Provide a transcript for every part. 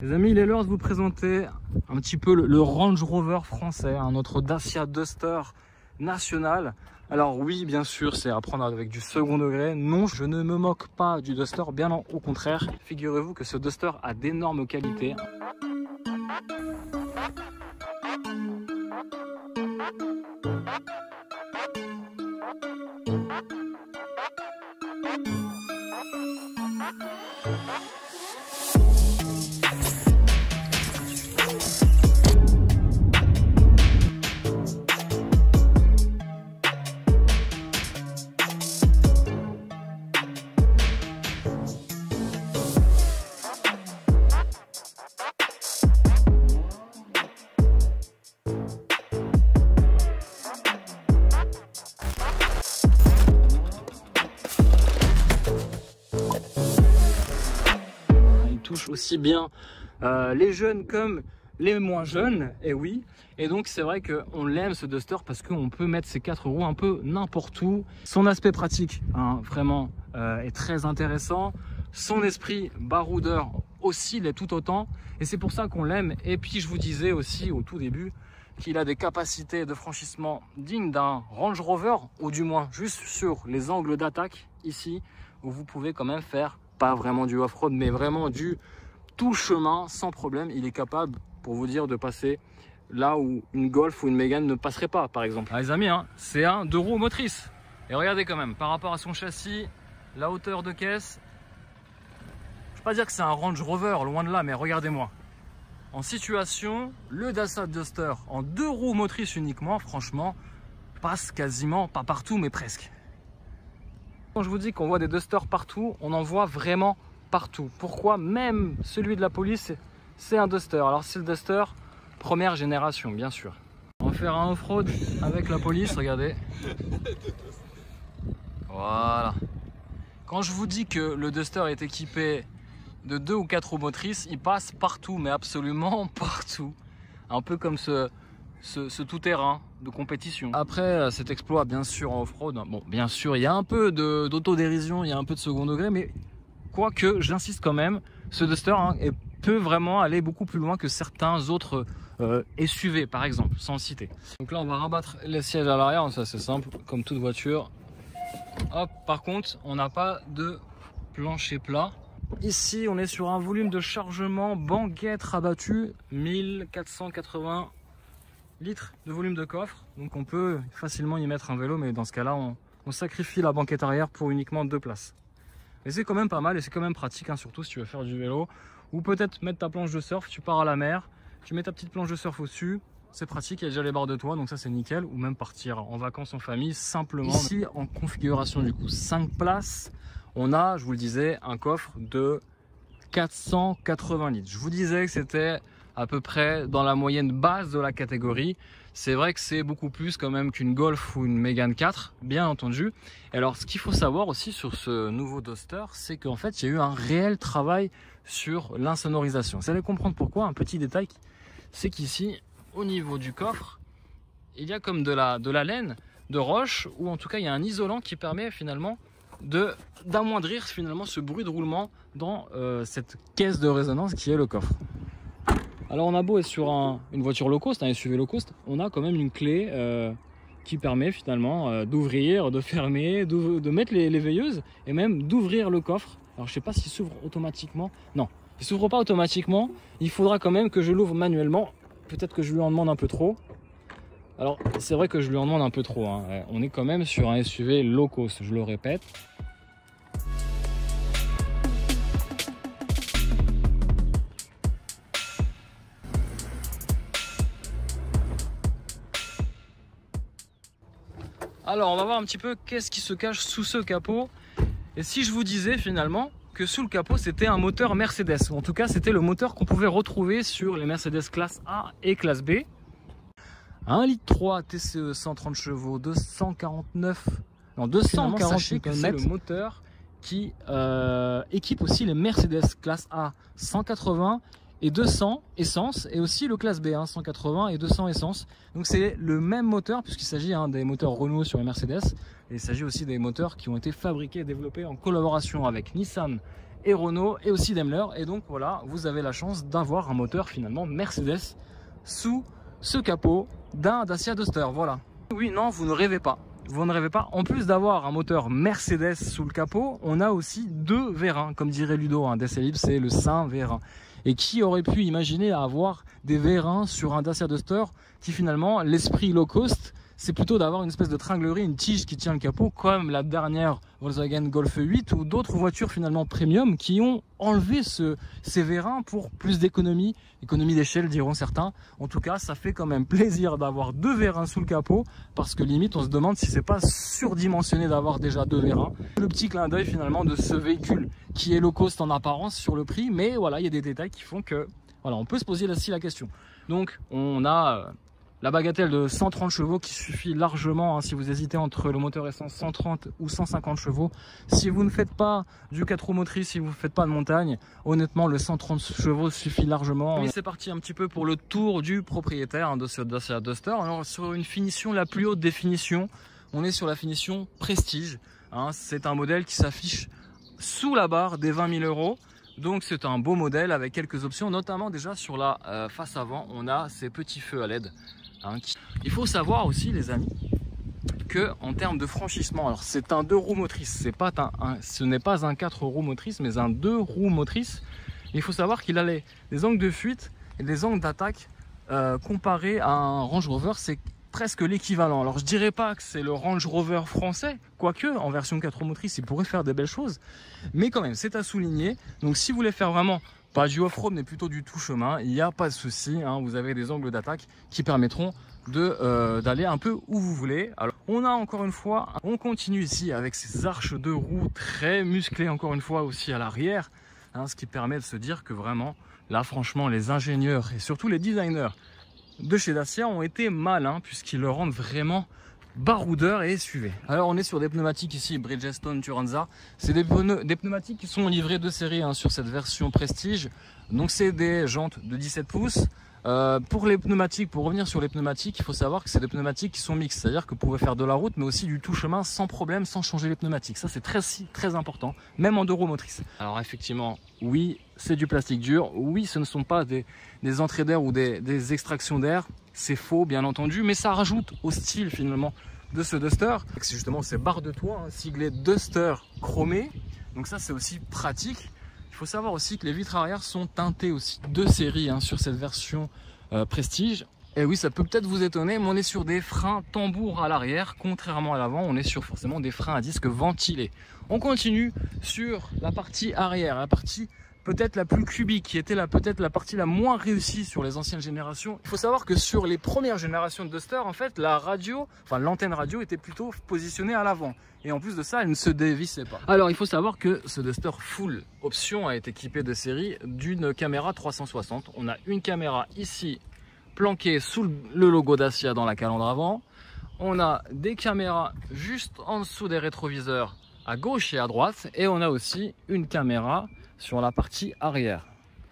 Les amis, il est l'heure de vous présenter un petit peu le Range Rover français, notre Dacia Duster national. Alors oui, bien sûr, c'est à prendre avec du second degré. Non, je ne me moque pas du Duster, bien au contraire. Figurez-vous que ce Duster a d'énormes qualités. Touche aussi bien les jeunes comme les moins jeunes, et oui, et donc c'est vrai qu'on l'aime ce Duster parce qu'on peut mettre ses 4 roues un peu n'importe où. Son aspect pratique vraiment est très intéressant, son esprit baroudeur aussi l'est tout autant, et c'est pour ça qu'on l'aime. Et puis je vous disais aussi au tout début qu'il a des capacités de franchissement dignes d'un Range Rover, ou du moins juste sur les angles d'attaque ici, où vous pouvez quand même faire pas vraiment du off-road, mais vraiment du tout chemin sans problème. Il est capable, pour vous dire, de passer là où une Golf ou une Mégane ne passerait pas, par exemple. Ah, les amis, c'est un 2 roues motrices. Et regardez quand même, par rapport à son châssis, la hauteur de caisse, je ne vais pas dire que c'est un Range Rover, loin de là, mais regardez-moi. En situation, le Dacia Duster en 2 roues motrices uniquement, franchement, passe quasiment, pas partout, mais presque. Quand je vous dis qu'on voit des Dusters partout, on en voit vraiment partout. Pourquoi? Même celui de la police, c'est un Duster. Alors c'est le Duster première génération, bien sûr. On va faire un off-road avec la police, regardez. Voilà. Quand je vous dis que le Duster est équipé de 2 ou 4 roues motrices, il passe partout, mais absolument partout. Un peu comme ce tout-terrain de compétition. Après cet exploit, bien sûr, en off-road, bon, bien sûr, il y a un peu d'autodérision, il y a un peu de second degré, mais quoique, j'insiste quand même, ce Duster peut vraiment aller beaucoup plus loin que certains autres SUV, par exemple, sans le citer. Donc là, on va rabattre les sièges à l'arrière, ça c'est simple, comme toute voiture. Hop, par contre, on n'a pas de plancher plat. Ici, on est sur un volume de chargement banquette rabattu, 1480 litres de volume de coffre, donc on peut facilement y mettre un vélo, mais dans ce cas là on sacrifie la banquette arrière pour uniquement 2 places. Mais c'est quand même pas mal et c'est quand même pratique, surtout si tu veux faire du vélo ou peut-être mettre ta planche de surf, tu pars à la mer, tu mets ta petite planche de surf au dessus, c'est pratique, il y a déjà les barres de toit, donc ça c'est nickel. Ou même partir en vacances en famille simplement. Ici en configuration du coup 5 places, on a, je vous le disais, un coffre de 480 litres. Je vous disais que c'était à peu près dans la moyenne basse de la catégorie. C'est vrai que c'est beaucoup plus quand même qu'une Golf ou une Mégane 4, bien entendu. Et alors ce qu'il faut savoir aussi sur ce nouveau Duster, c'est qu'en fait il y a eu un réel travail sur l'insonorisation. Vous allez comprendre pourquoi. Un petit détail, c'est qu'ici au niveau du coffre, il y a comme de la laine de roche, ou en tout cas il y a un isolant qui permet finalement d'amoindrir finalement ce bruit de roulement dans cette caisse de résonance qui est le coffre. Alors on a beau être sur une voiture low cost, un SUV low cost, on a quand même une clé qui permet finalement d'ouvrir, de fermer, de mettre les veilleuses et même d'ouvrir le coffre. Alors je sais pas s'il s'ouvre automatiquement. Non, il s'ouvre pas automatiquement. Il faudra quand même que je l'ouvre manuellement. Peut-être que je lui en demande un peu trop. Alors c'est vrai que je lui en demande un peu trop. On est quand même sur un SUV low cost, je le répète. Alors on va voir un petit peu qu'est-ce qui se cache sous ce capot. Et si je vous disais finalement que sous le capot c'était un moteur Mercedes, ou en tout cas c'était le moteur qu'on pouvait retrouver sur les Mercedes classe A et classe B. 1,3 litre TCE 130 chevaux, 240 km, c'est le moteur qui équipe aussi les Mercedes classe A 180 et 200 essence, et aussi le classe B 180 et 200 essence. Donc c'est le même moteur puisqu'il s'agit des moteurs Renault sur les Mercedes, et il s'agit aussi des moteurs qui ont été fabriqués et développés en collaboration avec Nissan et Renault et aussi Daimler. Et donc voilà, vous avez la chance d'avoir un moteur finalement Mercedes sous ce capot d'un Dacia Duster. Voilà. Oui, non, vous ne rêvez pas. Vous ne rêvez pas. En plus d'avoir un moteur Mercedes sous le capot, on a aussi deux vérins. Comme dirait Ludo, un DC Libre, c'est le Saint Vérin. Et qui aurait pu imaginer avoir des vérins sur un Dacia Duster qui finalement, l'esprit low cost, c'est plutôt d'avoir une espèce de tringlerie, une tige qui tient le capot, comme la dernière Volkswagen Golf 8 ou d'autres voitures finalement premium qui ont enlevé ces vérins pour plus d'économie, économie d'échelle diront certains. En tout cas, ça fait quand même plaisir d'avoir deux vérins sous le capot parce que limite on se demande si c'est pas surdimensionné d'avoir déjà deux vérins. Le petit clin d'œil finalement de ce véhicule qui est low cost en apparence sur le prix, mais voilà, il y a des détails qui font que voilà, on peut se poser aussi la question. Donc on a la bagatelle de 130 chevaux qui suffit largement, hein, si vous hésitez entre le moteur essence 130 ou 150 chevaux. Si vous ne faites pas du 4 roues motrices, si vous ne faites pas de montagne, honnêtement le 130 chevaux suffit largement. Oui, c'est parti un petit peu pour le tour du propriétaire hein, de ce Dacia Duster. Alors sur une finition la plus haute définition, on est sur la finition Prestige. Hein, c'est un modèle qui s'affiche sous la barre des 20 000 euros. Donc c'est un beau modèle avec quelques options, notamment déjà sur la face avant, on a ces petits feux à LED. Hein, il faut savoir aussi les amis que en termes de franchissement, alors c'est un 2 roues motrices, ce n'est pas un 4 roues motrices mais un 2 roues motrices. Il faut savoir qu'il a des angles de fuite et des angles d'attaque comparés à un Range Rover, c'est presque l'équivalent. Alors je dirais pas que c'est le Range Rover français, quoique en version 4 roues motrices il pourrait faire des belles choses, mais quand même c'est à souligner. Donc si vous voulez faire vraiment pas du off-road mais plutôt du tout chemin, il n'y a pas de souci, hein, vous avez des angles d'attaque qui permettront d'aller un peu où vous voulez. Alors on a encore une fois, on continue ici avec ces arches de roues très musclées encore une fois aussi à l'arrière, hein, ce qui permet de se dire que vraiment là franchement les ingénieurs et surtout les designers de chez Dacia ont été malins puisqu'ils le rendent vraiment baroudeur et SUV. Alors on est sur des pneumatiques ici Bridgestone Turanza. C'est des pneumatiques qui sont livrés de série hein, sur cette version Prestige. Donc c'est des jantes de 17 pouces. Pour les pneumatiques, pour revenir sur les pneumatiques, il faut savoir que c'est des pneumatiques qui sont mixtes. C'est-à-dire que vous pouvez faire de la route mais aussi du tout chemin sans problème, sans changer les pneumatiques. Ça c'est très important, même en 2 roues motrices. Alors effectivement, oui, c'est du plastique dur. Oui, ce ne sont pas des entrées d'air ou des extractions d'air. C'est faux bien entendu, mais ça rajoute au style finalement de ce Duster. C'est justement ces barres de toit hein, siglées Duster chromées. Donc ça c'est aussi pratique. Il faut savoir aussi que les vitres arrière sont teintées aussi de série hein, sur cette version Prestige. Et oui, ça peut peut-être vous étonner, mais on est sur des freins tambour à l'arrière, contrairement à l'avant, on est sur forcément des freins à disque ventilés. On continue sur la partie arrière, la partie peut-être la plus cubique, qui était peut-être la partie la moins réussie sur les anciennes générations. Il faut savoir que sur les premières générations de Duster, en fait, la radio, enfin l'antenne radio était plutôt positionnée à l'avant. Et en plus de ça, elle ne se dévissait pas. Alors, il faut savoir que ce Duster Full Option a été équipé de série d'une caméra 360. On a une caméra ici, planquée sous le logo Dacia dans la calandre avant. On a des caméras juste en dessous des rétroviseurs à gauche et à droite. Et on a aussi une caméra sur la partie arrière,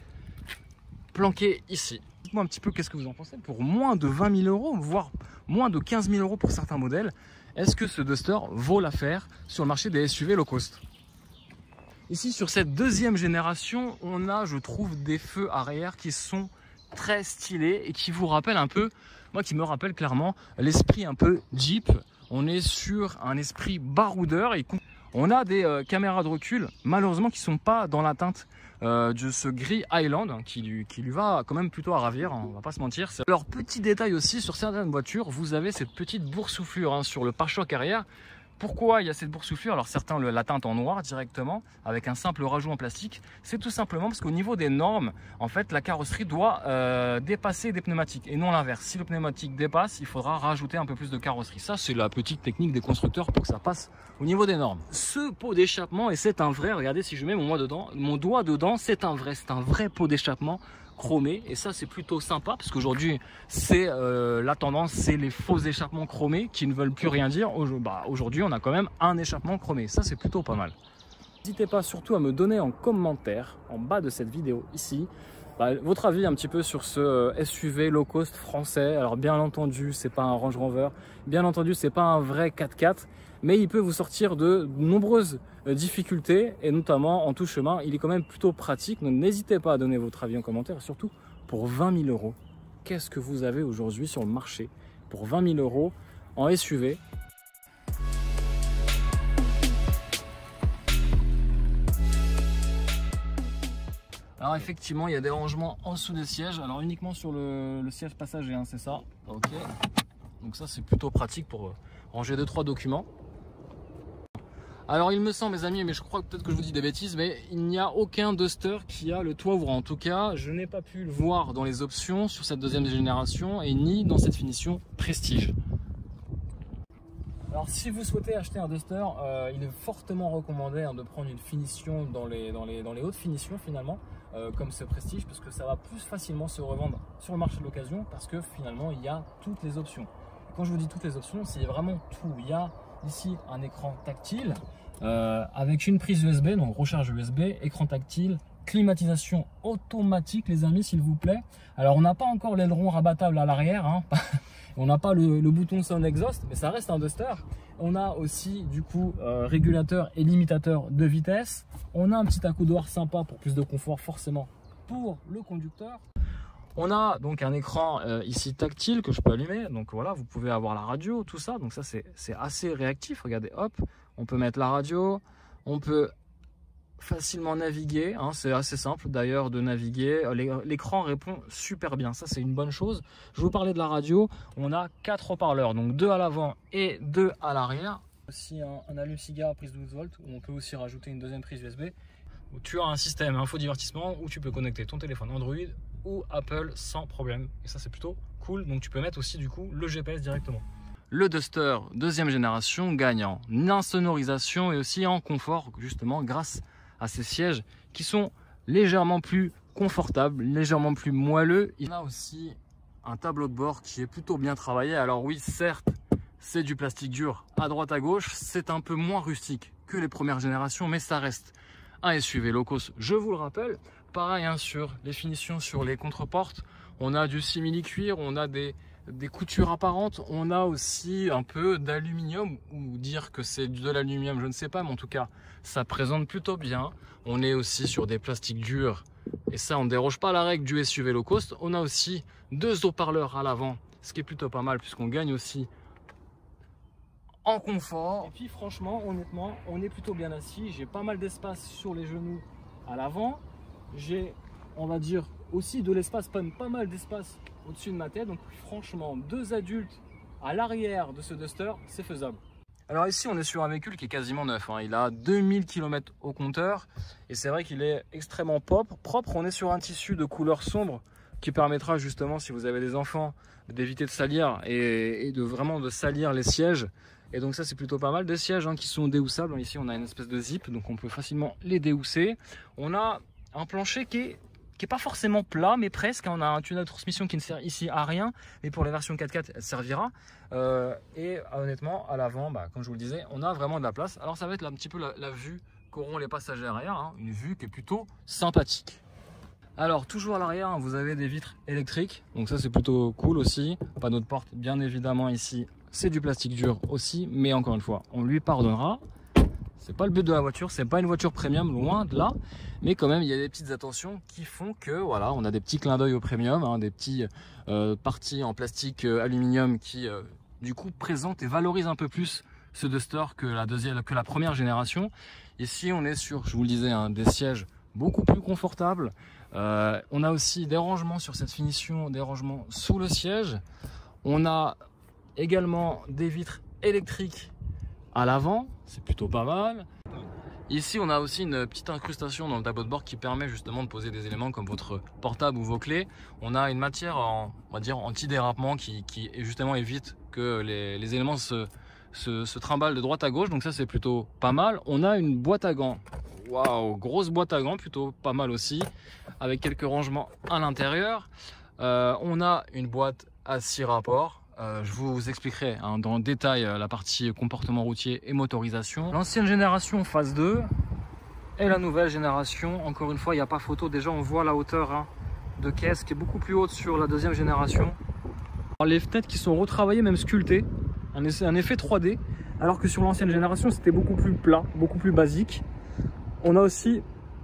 planqué ici. Dites-moi un petit peu qu'est-ce que vous en pensez. Pour moins de 20 000 euros, voire moins de 15 000 euros pour certains modèles, est-ce que ce Duster vaut l'affaire sur le marché des SUV low cost? Ici sur cette deuxième génération, on a, je trouve, des feux arrière qui sont très stylés et qui vous rappellent un peu, moi qui me rappelle clairement l'esprit un peu Jeep. On est sur un esprit baroudeur et on a des caméras de recul, malheureusement, qui ne sont pas dans la teinte de ce gris Highland, hein, qui lui va quand même plutôt à ravir, hein, on va pas se mentir. Alors, petit détail aussi, sur certaines voitures, vous avez cette petite boursouflure hein, sur le pare-choc arrière. Pourquoi il y a cette boursouflure? Alors certains la teintent en noir directement avec un simple rajout en plastique. C'est tout simplement parce qu'au niveau des normes, en fait, la carrosserie doit dépasser des pneumatiques et non l'inverse. Si le pneumatique dépasse, il faudra rajouter un peu plus de carrosserie. Ça, c'est la petite technique des constructeurs pour que ça passe au niveau des normes. Ce pot d'échappement, et c'est un vrai, regardez si je mets mon doigt dedans, c'est un vrai pot d'échappement chromé, et ça c'est plutôt sympa parce qu'aujourd'hui c'est la tendance, c'est les faux échappements chromés qui ne veulent plus rien dire. Aujourd'hui on a quand même un échappement chromé, ça c'est plutôt pas mal. N'hésitez pas surtout à me donner en commentaire en bas de cette vidéo ici votre avis un petit peu sur ce SUV low cost français. Alors bien entendu c'est pas un Range Rover, bien entendu c'est pas un vrai 4x4, mais il peut vous sortir de nombreuses difficultés, et notamment en tout chemin. Il est quand même plutôt pratique, donc n'hésitez pas à donner votre avis en commentaire, et surtout pour 20 000 €, qu'est-ce que vous avez aujourd'hui sur le marché pour 20 000 € en SUV? Alors effectivement, il y a des rangements en dessous des sièges, alors uniquement sur le siège passager, hein, c'est ça. Ok. Donc ça c'est plutôt pratique pour ranger 2-3 documents. Alors il me semble, mes amis, mais je crois que peut-être que je vous dis des bêtises, mais il n'y a aucun Duster qui a le toit ouvrant. En tout cas, je n'ai pas pu le voir dans les options sur cette deuxième génération et ni dans cette finition Prestige. Alors si vous souhaitez acheter un Duster, il est fortement recommandé de prendre une finition dans les hautes finitions finalement, comme ce Prestige, parce que ça va plus facilement se revendre sur le marché de l'occasion, parce que finalement il y a toutes les options. Quand je vous dis toutes les options, c'est vraiment tout. Il y a ici un écran tactile avec une prise USB, donc recharge USB, écran tactile, climatisation automatique les amis s'il vous plaît. Alors on n'a pas encore l'aileron rabattable à l'arrière, hein. On n'a pas le bouton Sound Exhaust, mais ça reste un Duster. On a aussi du coup régulateur et limitateur de vitesse. On a un petit accoudoir sympa pour plus de confort forcément pour le conducteur. On a donc un écran ici tactile que je peux allumer. Donc voilà, vous pouvez avoir la radio, tout ça. Donc ça c'est assez réactif. Regardez, hop, on peut mettre la radio, on peut facilement naviguer, hein, c'est assez simple d'ailleurs de naviguer. L'écran répond super bien, ça c'est une bonne chose. Je vous parlais de la radio, on a 4 haut-parleurs, donc 2 à l'avant et 2 à l'arrière. Aussi un allume-cigare à prise 12 volts où on peut aussi rajouter une deuxième prise USB. Où tu as un système infodivertissement où tu peux connecter ton téléphone Android ou Apple sans problème. Et ça c'est plutôt cool, donc tu peux mettre aussi du coup le GPS directement. Le Duster deuxième génération gagne en insonorisation et aussi en confort, justement grâce à ces sièges qui sont légèrement plus confortables, légèrement plus moelleux. Il y a aussi un tableau de bord qui est plutôt bien travaillé. Alors oui, certes, c'est du plastique dur à droite à gauche, c'est un peu moins rustique que les premières générations, mais ça reste un SUV low cost, je vous le rappelle. Pareil hein, sur les finitions, sur les contreportes, on a du simili-cuir, on a des coutures apparentes, on a aussi un peu d'aluminium, ou dire que c'est de l'aluminium, je ne sais pas, mais en tout cas, ça présente plutôt bien. On est aussi sur des plastiques durs, et ça, on ne déroge pas à la règle du SUV low cost. On a aussi 2 haut-parleurs à l'avant, ce qui est plutôt pas mal, puisqu'on gagne aussi en confort. Et puis franchement, honnêtement, on est plutôt bien assis. J'ai pas mal d'espace sur les genoux à l'avant. J'ai, on va dire, aussi de l'espace, pas mal d'espace au-dessus de ma tête. Donc franchement, 2 adultes à l'arrière de ce Duster, c'est faisable. Alors ici, on est sur un véhicule qui est quasiment neuf, hein. Il a 2000 km au compteur et c'est vrai qu'il est extrêmement propre. On est sur un tissu de couleur sombre qui permettra justement, si vous avez des enfants, d'éviter de salir et vraiment de salir les sièges. Et donc ça, c'est plutôt pas mal. Des sièges hein, qui sont déhoussables. Ici, on a une espèce de zip, donc on peut facilement les déhousser. On a un plancher qui est pas forcément plat, mais presque. On a un tunnel de transmission qui ne sert ici à rien, mais pour les versions 4x4, elle servira. Et honnêtement, à l'avant, comme je vous le disais, on a vraiment de la place. Alors ça va être là, un petit peu la vue qu'auront les passagers arrière, hein, une vue qui est plutôt sympathique. Alors toujours à l'arrière, hein, vous avez des vitres électriques, donc ça c'est plutôt cool aussi. Panneau de porte, bien évidemment ici, c'est du plastique dur aussi, mais encore une fois, on lui pardonnera. C'est pas le but de la voiture, c'est pas une voiture premium, loin de là, mais quand même il y a des petites attentions qui font que voilà, on a des petits clins d'œil au premium, hein, des petits parties en plastique aluminium qui du coup présentent et valorisent un peu plus ce Duster que la première génération. Ici on est sur, je vous le disais, hein, des sièges beaucoup plus confortables. On a aussi des rangements sur cette finition, des rangements sous le siège. On a également des vitres électriques à l'avant, c'est plutôt pas mal. Ici on a aussi une petite incrustation dans le tableau de bord qui permet justement de poser des éléments comme votre portable ou vos clés. On a une matière on va dire anti-dérapement qui justement évite que les éléments se trimballent de droite à gauche, donc ça c'est plutôt pas mal. On a une boîte à gants, waouh, grosse boîte à gants, plutôt pas mal aussi, avec quelques rangements à l'intérieur. On a une boîte à 6 rapports. Je vous expliquerai hein, dans le détail la partie comportement routier et motorisation. L'ancienne génération phase 2 et la nouvelle génération, encore une fois il n'y a pas photo, déjà on voit la hauteur hein, de caisse qui est beaucoup plus haute sur la deuxième génération. Alors, les fenêtres qui sont retravaillées, même sculptées, un effet 3D. alors que sur l'ancienne génération c'était beaucoup plus plat, beaucoup plus basique. On a aussi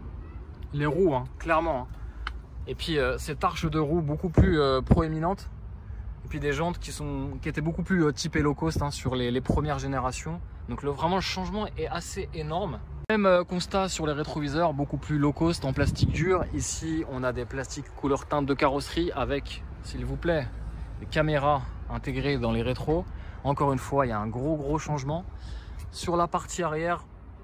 les roues, hein, clairement, hein. Et puis cette arche de roue beaucoup plus proéminente. Et puis des jantes qui étaient beaucoup plus typées low cost, hein, sur les premières générations. Donc vraiment le changement est assez énorme. Même constat sur les rétroviseurs, beaucoup plus low cost en plastique dur. Ici on a des plastiques couleur teinte de carrosserie avec, s'il vous plaît, des caméras intégrées dans les rétros. Encore une fois, il y a un gros changement. Sur la partie arrière,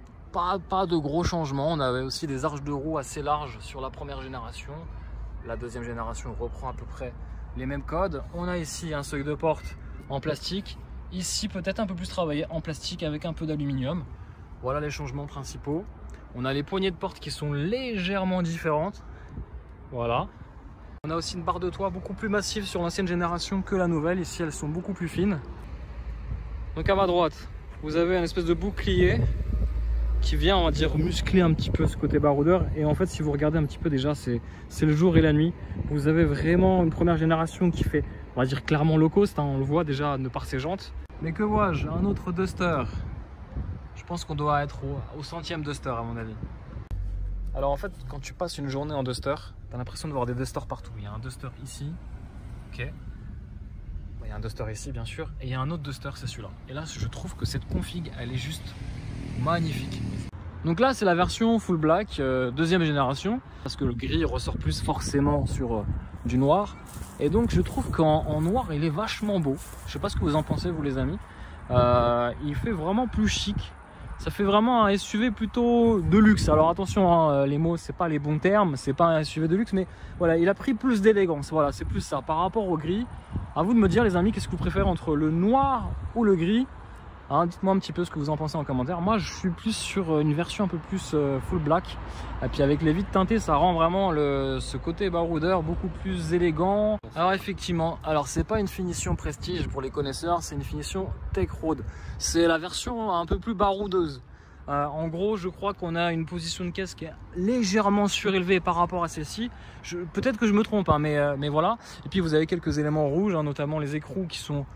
pas de gros changements. On avait aussi des arches de roue assez larges sur la première génération. La deuxième génération reprend à peu près les mêmes codes. On a ici un seuil de porte en plastique. Ici peut-être un peu plus travaillé en plastique avec un peu d'aluminium. Voilà les changements principaux. On a les poignées de porte qui sont légèrement différentes. Voilà. On a aussi une barre de toit beaucoup plus massive sur l'ancienne génération que la nouvelle. Ici elles sont beaucoup plus fines. Donc à ma droite, vous avez une espèce de bouclier qui vient, on va dire, muscler un petit peu ce côté baroudeur. Et en fait, si vous regardez un petit peu déjà, c'est le jour et la nuit. Vous avez vraiment une première génération qui fait, on va dire, clairement low cost, hein, on le voit déjà de par ses jantes. Mais que vois-je? Un autre Duster. Je pense qu'on doit être au 100e Duster à mon avis. Alors en fait, quand tu passes une journée en Duster, tu as l'impression de voir des Dusters partout. Il y a un Duster ici, ok. Il y a un Duster ici bien sûr, et il y a un autre Duster, c'est celui-là. Et là, je trouve que cette config, elle est juste magnifique. Donc là, c'est la version full black, deuxième génération, parce que le gris ressort plus forcément sur du noir. Et donc, je trouve qu'en noir, il est vachement beau. Je sais pas ce que vous en pensez, vous les amis. Il fait vraiment plus chic. Ça fait vraiment un SUV plutôt de luxe. Alors attention, hein, les mots, c'est pas les bons termes, c'est pas un SUV de luxe, mais voilà, il a pris plus d'élégance. Voilà, c'est plus ça. Par rapport au gris, à vous de me dire, les amis, qu'est-ce que vous préférez entre le noir ou le gris? Hein, dites-moi un petit peu ce que vous en pensez en commentaire. Moi, je suis plus sur une version un peu plus full black. Et puis avec les vitres teintées, ça rend vraiment ce côté baroudeur beaucoup plus élégant. Alors effectivement, alors c'est pas une finition prestige pour les connaisseurs, c'est une finition Tech Road. C'est la version un peu plus baroudeuse. En gros, je crois qu'on a une position de caisse qui est légèrement surélevée par rapport à celle-ci. Peut-être que je me trompe, hein, mais voilà. Et puis vous avez quelques éléments rouges, hein, notamment les écrous qui sont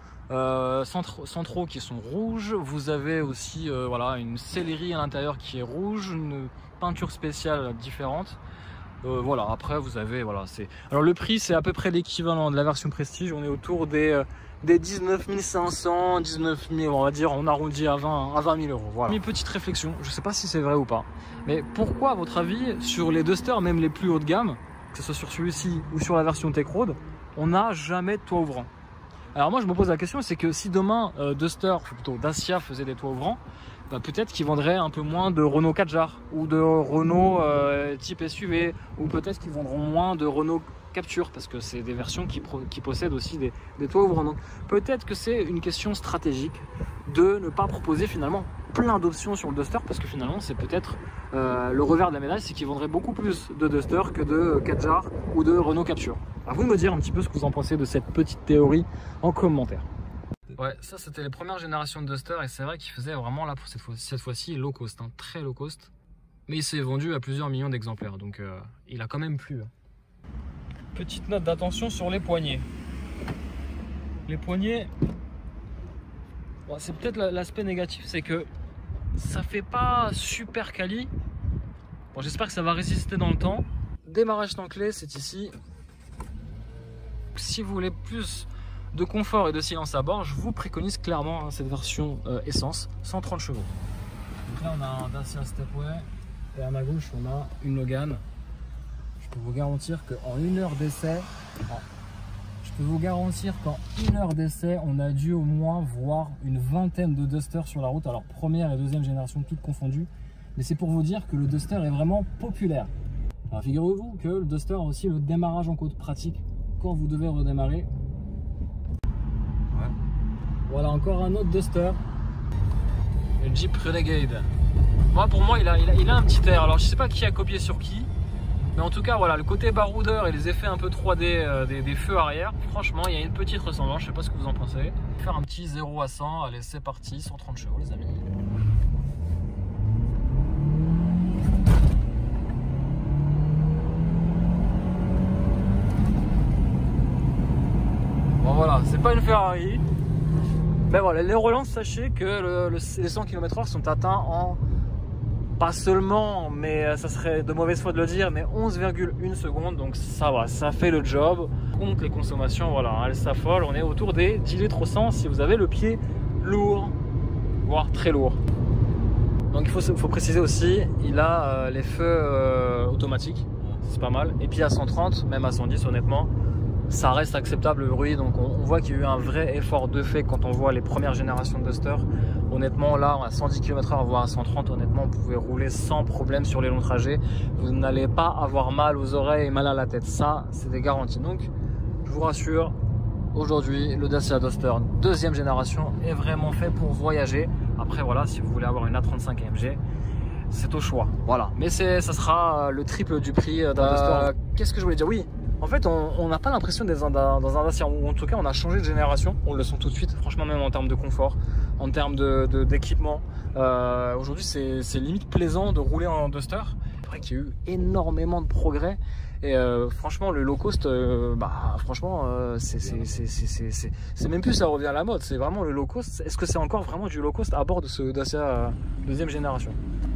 centraux qui sont rouges. Vous avez aussi voilà, une sellerie à l'intérieur qui est rouge, une peinture spéciale différente. Voilà, après vous avez, voilà, alors le prix c'est à peu près l'équivalent de la version Prestige. On est autour des 19 500, 19 000, on va dire, on arrondit à 20 000 euros. Voilà. Une petite réflexion, je sais pas si c'est vrai ou pas, mais pourquoi à votre avis sur les Duster, même les plus haut de gamme, que ce soit sur celui-ci ou sur la version Tech Road, on n'a jamais de toit ouvrant? Alors moi je me pose la question, c'est que si demain Duster, plutôt Dacia faisait des toits ouvrants, bah, peut-être qu'ils vendraient un peu moins de Renault Kadjar ou de Renault type SUV, ou peut-être qu'ils vendront moins de Renault Capture, parce que c'est des versions qui possèdent aussi des toits ouvrants. Donc peut-être que c'est une question stratégique de ne pas proposer finalement plein d'options sur le Duster, parce que finalement c'est peut-être le revers de la médaille, c'est qu'ils vendraient beaucoup plus de Duster que de Kadjar ou de Renault Capture. À vous de me dire un petit peu ce que vous en pensez de cette petite théorie en commentaire. Ouais, ça c'était les premières générations de Duster, et c'est vrai qu'il faisait vraiment là pour cette fois-ci low cost, hein, très low cost. Mais il s'est vendu à plusieurs millions d'exemplaires, donc il a quand même plu. Petite note d'attention sur les poignées. Les poignées, bon, c'est peut-être l'aspect négatif, c'est que ça fait pas super quali. Bon, j'espère que ça va résister dans le temps. Démarrage sans clé, c'est ici. Si vous voulez plus de confort et de silence à bord, je vous préconise clairement, hein, cette version essence, 130 chevaux. Donc là on a un Dacia Stepway, et à ma gauche on a une Logan. Je peux vous garantir qu'en 1 heure d'essai, on a dû au moins voir une vingtaine de Duster sur la route. Alors première et deuxième génération toutes confondues, mais c'est pour vous dire que le Duster est vraiment populaire. Alors figurez-vous que le Duster a aussi le démarrage en côte pratique quand vous devez redémarrer. Ouais. Voilà encore un autre Duster, le Jeep Renegade. Moi, pour moi il a un petit air, alors je sais pas qui a copié sur qui, mais en tout cas voilà, le côté baroudeur et les effets un peu 3D des feux arrière, franchement il y a une petite ressemblance. Je sais pas ce que vous en pensez. On va faire un petit 0 à 100, allez c'est parti, 130 chevaux les amis. Bon voilà, c'est pas une Ferrari, Ben voilà, les relances, sachez que les 100 km/h sont atteints en, pas seulement, mais ça serait de mauvaise foi de le dire, mais 11,1 secondes, donc ça va, ça fait le job. Contre les consommations, voilà, elles s'affolent, on est autour des 10 litres au 100 si vous avez le pied lourd, voire très lourd. Donc il faut préciser aussi, il a les feux automatiques, c'est pas mal, et puis à 130, même à 110 honnêtement, ça reste acceptable le bruit, donc on voit qu'il y a eu un vrai effort de fait quand on voit les premières générations de Duster. Honnêtement là à 110 km/h voire à 130, honnêtement vous pouvez rouler sans problème sur les longs trajets, vous n'allez pas avoir mal aux oreilles et mal à la tête, ça c'est des garanties. Donc je vous rassure, aujourd'hui le Dacia Duster deuxième génération est vraiment fait pour voyager. Après voilà, si vous voulez avoir une A35 AMG, c'est au choix, voilà, mais ça sera le triple du prix d'un Duster. Qu'est-ce que je voulais dire? Oui, en fait, on n'a pas l'impression d'être dans un Dacia, ou en tout cas, on a changé de génération. On le sent tout de suite, franchement, même en termes de confort, en termes d'équipement. Aujourd'hui, c'est limite plaisant de rouler en Duster. C'est vrai qu'il y a eu énormément de progrès. Et franchement, le low cost, franchement, c'est même plus ça revient à la mode. C'est vraiment le low cost. Est-ce que c'est encore vraiment du low cost à bord de ce Dacia deuxième génération?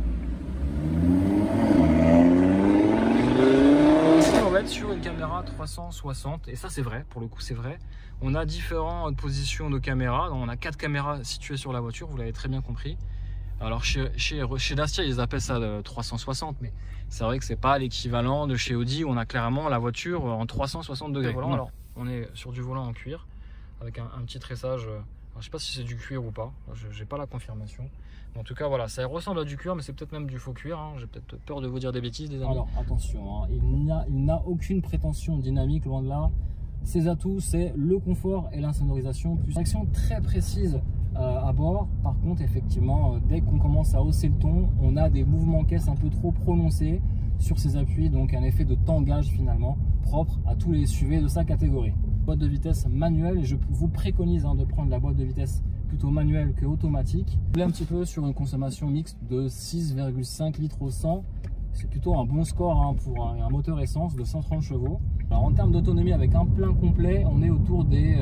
On va être sur une caméra 360 et ça c'est vrai, pour le coup c'est vrai. On a différentes positions de caméra, on a 4 caméras situées sur la voiture, vous l'avez très bien compris. Alors chez Dacia ils appellent ça 360, mais c'est vrai que c'est pas l'équivalent de chez Audi où on a clairement la voiture en 360 degrés. Alors on est sur du volant en cuir avec un petit tressage. Alors, je sais pas si c'est du cuir ou pas, j'ai pas la confirmation. Mais en tout cas voilà, ça ressemble à du cuir, mais c'est peut-être même du faux cuir, hein. J'ai peut-être peur de vous dire des bêtises les amis. Alors attention, hein, il n'a aucune prétention dynamique, loin de là. Ses atouts, c'est le confort et l'insonorisation, plus une action très précise à bord. Par contre effectivement, dès qu'on commence à hausser le ton, on a des mouvements caisse un peu trop prononcés sur ses appuis, donc un effet de tangage finalement propre à tous les SUV de sa catégorie. Boîte de vitesse manuelle, et je vous préconise de prendre la boîte de vitesse plutôt manuelle que automatique. On est un petit peu sur une consommation mixte de 6,5 litres au 100. C'est plutôt un bon score pour un moteur essence de 130 chevaux. Alors en termes d'autonomie avec un plein complet, on est autour des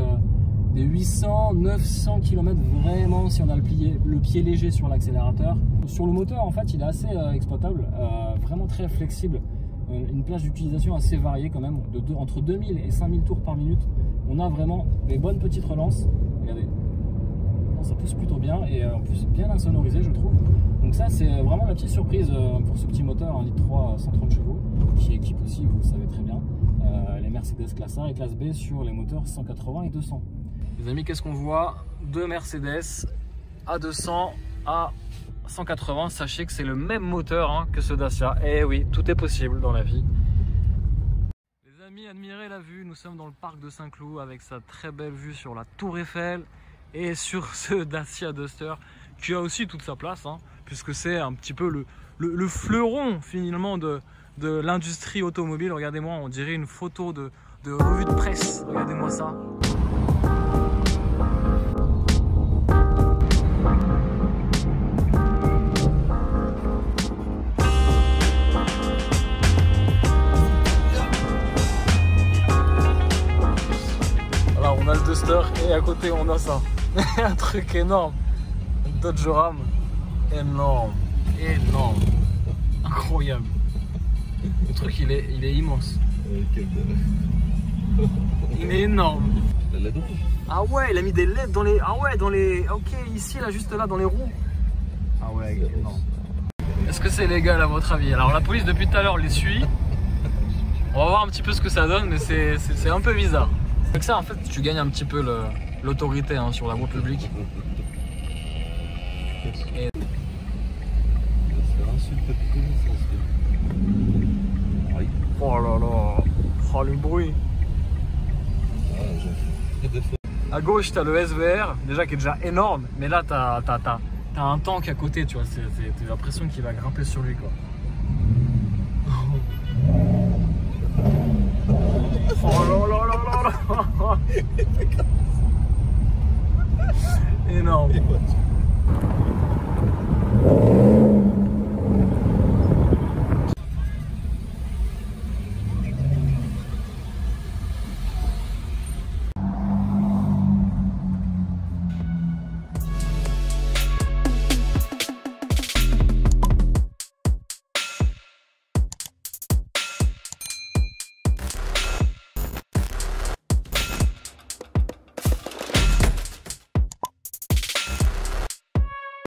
800-900 km vraiment si on a le pied léger sur l'accélérateur. Sur le moteur en fait il est assez exploitable, vraiment très flexible. Une plage d'utilisation assez variée quand même, entre 2000 et 5000 tours par minute. On a vraiment des bonnes petites relances. Regardez, ça pousse plutôt bien et en plus bien insonorisé je trouve. Donc ça c'est vraiment la petite surprise pour ce petit moteur 1,3 litre 130 chevaux qui équipe aussi, vous le savez très bien, les Mercedes classe A et classe B sur les moteurs 180 et 200. Les amis, qu'est-ce qu'on voit? Deux Mercedes à 200 à 180, sachez que c'est le même moteur que ce Dacia. Et oui, tout est possible dans la vie. Les amis, admirez la vue, nous sommes dans le parc de Saint-Cloud avec sa très belle vue sur la Tour Eiffel et sur ce Dacia Duster qui a aussi toute sa place, puisque c'est un petit peu le fleuron finalement de l'industrie automobile. Regardez-moi, on dirait une photo de revue de presse, regardez-moi ça. On a le Duster et à côté on a ça. Un truc énorme. Dodge Ram. Énorme. Énorme. Incroyable. Le truc il est immense. Il est énorme. Ah ouais, il a mis des LED dans les. Ah ouais, dans les. Ok, ici là, juste là, dans les roues. Ah ouais, énorme. Est-ce que c'est légal à votre avis? Alors la police depuis tout à l'heure les suit. On va voir un petit peu ce que ça donne, mais c'est un peu bizarre. Avec ça, en fait, tu gagnes un petit peu l'autorité sur la voie publique. Et... Oh là là, oh le bruit. À gauche, tu as le SVR, déjà qui est déjà énorme, mais là, tu as un tank à côté, tu vois. T'as l'impression qu'il va grimper sur lui, quoi. Oh là là là là là. Énorme.